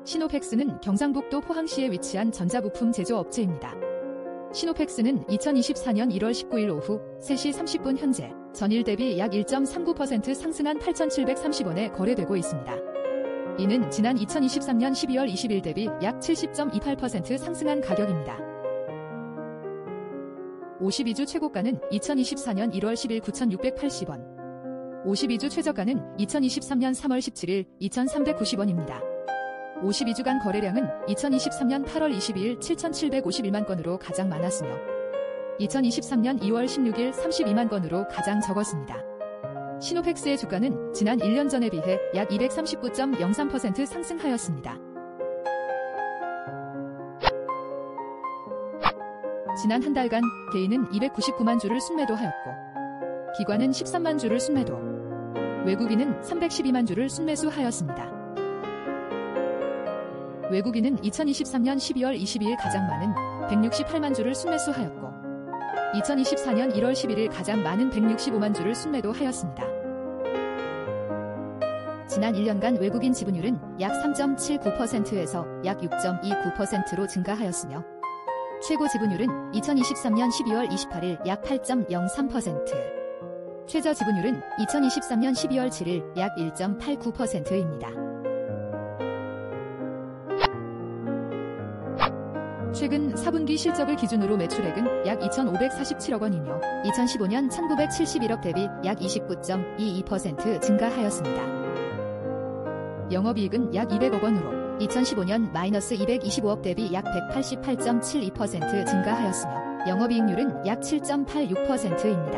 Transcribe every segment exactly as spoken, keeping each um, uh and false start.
시노펙스는 경상북도 포항시에 위치한 전자부품 제조업체입니다. 시노펙스는 이천이십사년 일월 십구일 오후 세 시 삼십 분 현재 전일 대비 약 일 점 삼구 퍼센트 상승한 팔천칠백삼십 원에 거래되고 있습니다. 이는 지난 이천이십삼년 십이월 이십일 대비 약 칠십 점 이팔 퍼센트 상승한 가격입니다. 오십이주 최고가는 이천이십사년 일월 십일 구천육백팔십 원, 오십이주 최저가는 이천이십삼년 삼월 십칠일 이천삼백구십 원입니다. 오십이주간 거래량은 이천이십삼년 팔월 이십이일 칠천칠백오십일만 건으로 가장 많았으며 이천이십삼년 이월 십육일 삼십이만 건으로 가장 적었습니다. 시노펙스의 주가는 지난 일 년 전에 비해 약 이백삼십구 점 영삼 퍼센트 상승하였습니다. 지난 한 달간 개인은 이백구십구만 주를 순매도하였고 기관은 십삼만 주를 순매도, 외국인은 삼백십이만 주를 순매수하였습니다. 외국인은 이천이십삼년 십이월 이십이일 가장 많은 백육십팔만 주를 순매수하였고 이천이십사년 일월 십일일 가장 많은 백육십오만 주를 순매도하였습니다. 지난 일 년간 외국인 지분율은 약 삼 점 칠구 퍼센트에서 약 육 점 이구 퍼센트로 증가하였으며 최고 지분율은 이천이십삼년 십이월 이십팔일 약 팔 점 영삼 퍼센트, 최저 지분율은 이천이십삼년 십이월 칠일 약 일 점 팔구 퍼센트입니다. 최근 사분기 실적을 기준으로 매출액은 약 이천오백사십칠억 원이며 이천십오년 천구백칠십일억 대비 약 이십구 점 이이 퍼센트 증가하였습니다. 영업이익은 약 이백억 원으로 이천십오년 마이너스 이백이십오억 대비 약 백팔십팔 점 칠이 퍼센트 증가하였으며 영업이익률은 약 칠 점 팔육 퍼센트입니다.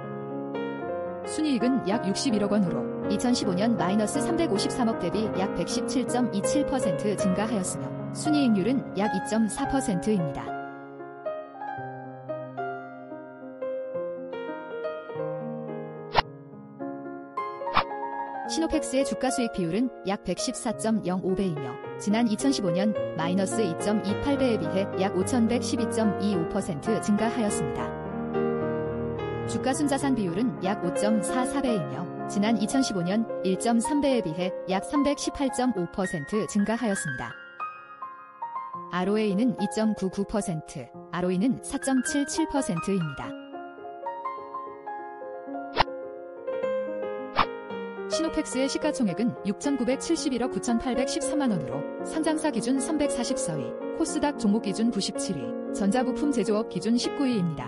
순이익은 약 육십일억 원으로 이천십오년 마이너스 삼백오십삼억 대비 약 백십칠 점 이칠 퍼센트 증가하였으며 순이익률은 약 이 점 사 퍼센트입니다. 시노펙스의 주가수익 비율은 약 백십사 점 영오 배이며 지난 이천십오년 마이너스 이 점 이팔 배에 비해 약 오천백십이 점 이오 퍼센트 증가하였습니다. 주가순자산 비율은 약 오 점 사사 배이며 지난 이천십오년 일 점 삼 배에 비해 약 삼백십팔 점 오 퍼센트 증가하였습니다. 알오에이는 이 점 구구 퍼센트, 알오이는 사 점 칠칠 퍼센트입니다. 시노펙스의 시가총액은 육천구백칠십일억 구천팔백십삼만 원으로 상장사 기준 삼백사십사 위, 코스닥 종목 기준 구십칠 위, 전자부품 제조업 기준 십구 위입니다.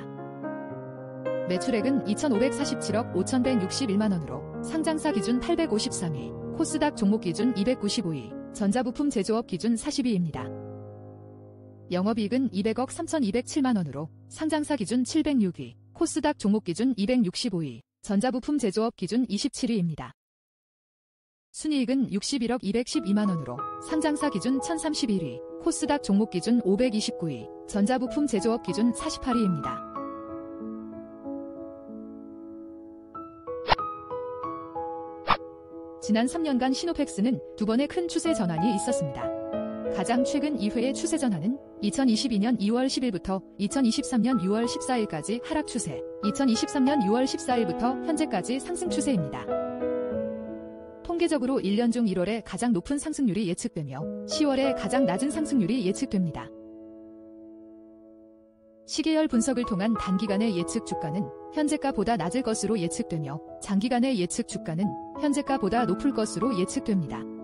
매출액은 이천오백사십칠억 오천백육십일만 원으로 상장사 기준 팔백오십삼 위, 코스닥 종목 기준 이백구십오 위, 전자부품 제조업 기준 사십 위입니다. 영업이익은 이백억 삼천이백칠만 원으로 상장사 기준 칠백육 위, 코스닥 종목 기준 이백육십오 위, 전자부품 제조업 기준 이십칠 위입니다. 순이익은 육십일억 이백십이만 원으로 상장사 기준 천삼십일 위, 코스닥 종목 기준 오백이십구 위, 전자부품 제조업 기준 사십팔 위입니다. 지난 삼 년간 시노펙스는 두 번의 큰 추세 전환이 있었습니다. 가장 최근 이 회의 추세 전환은 이천이십이년 이월 십일부터 이천이십삼년 유월 십사일까지 하락 추세, 이천이십삼년 유월 십사일부터 현재까지 상승 추세입니다. 통계적으로 일 년 중 일월에 가장 높은 상승률이 예측되며 시월에 가장 낮은 상승률이 예측됩니다. 시계열 분석을 통한 단기간의 예측 주가는 현재가보다 낮을 것으로 예측되며 장기간의 예측 주가는 현재가보다 높을 것으로 예측됩니다.